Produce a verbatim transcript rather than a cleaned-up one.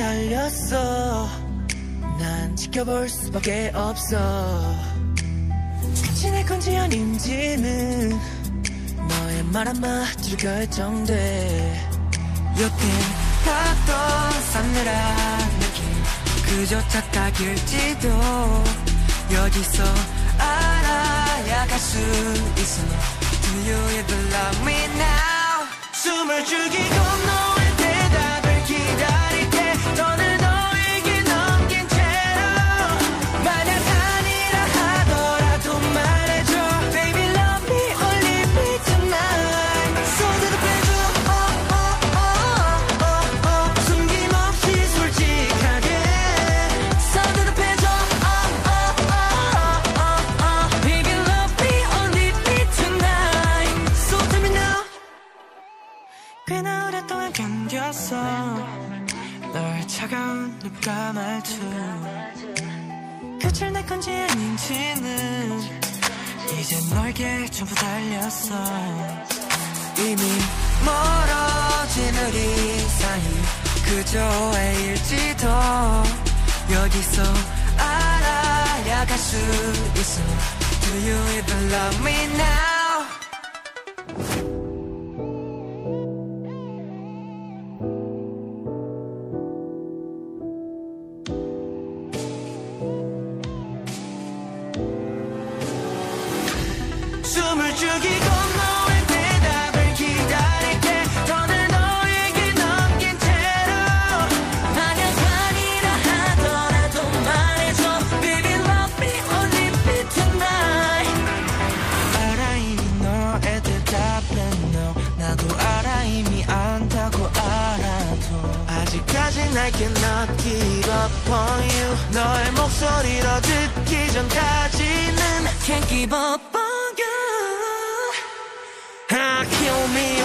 달렸어. 난 지켜볼 수밖에 없어. 끝이 내 건지 아닌지는 너의 말 한마디로 결정돼. 여긴 탔던 싸늘한 느낌 그저 착각일지도 여기서 알아야 갈 수 있어. Do you ever love me now? 숨을 죽이고 너의 대답을 기다릴 때 더는 너에게 넘긴 채로 만약 아니라 하더라도 말해줘. Baby love me or leave me tonight. 손 대답해줘. oh, oh, oh, oh, oh. 숨김없이 솔직하게 손 대답해줘. oh, oh, oh, oh, oh. Baby love me or leave me tonight. So tell me now. 꽤나 오랫동안 견뎠어 너의 차가운 눈과 말투. 끝을 낼 건지 아닌지는 이제 너에게 전부 달렸어. 이미 멀어진 우리 사이 그저 애일지도 여기서 알아야 갈 수 있어. Do you even love me now? 숨을 죽이고 너의 대답을 기다릴 때 더는 너에게 넘긴 채로 만약 아니라 하더라도 말해줘. Baby love me or leave me tonight. 알아 이미 너의 대답은 no. 나도 알아 이미 안다고 알아도 아직까지 I cannot give up on you. 너의 목소리로 듣기 전까지는 Can't give up on you. I kill me